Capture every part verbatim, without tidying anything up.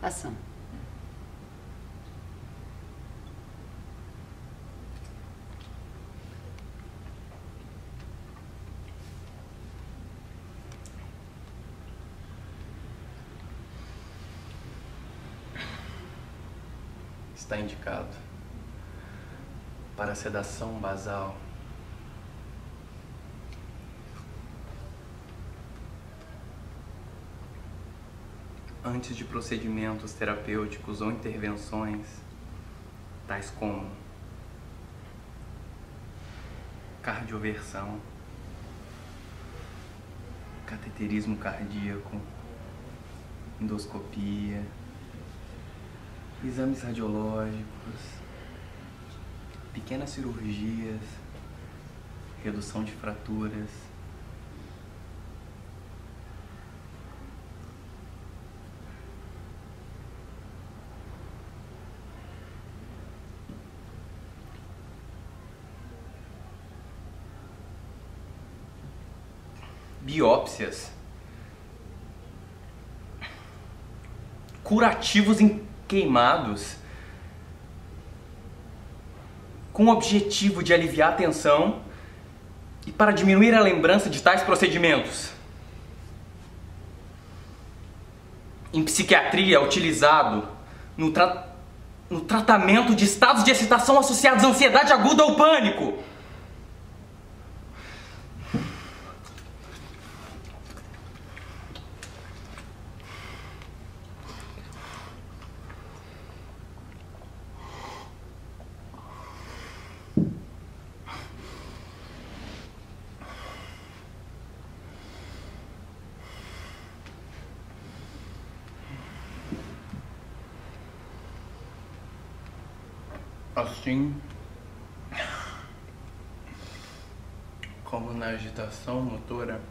Ação. Está indicado para sedação basal. Antes de procedimentos terapêuticos ou intervenções, tais como cardioversão, cateterismo cardíaco, endoscopia, exames radiológicos, pequenas cirurgias, redução de fraturas, biópsias, curativos em queimados, com o objetivo de aliviar a tensão e para diminuir a lembrança de tais procedimentos. Em psiquiatria, é utilizado no, tra no tratamento de estados de excitação associados à ansiedade aguda ou pânico. Assim como na agitação motora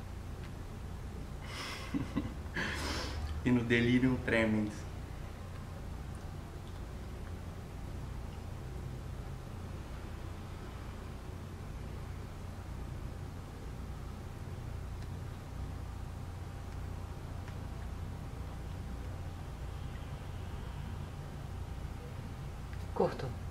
e no delirium tremens. Cortou.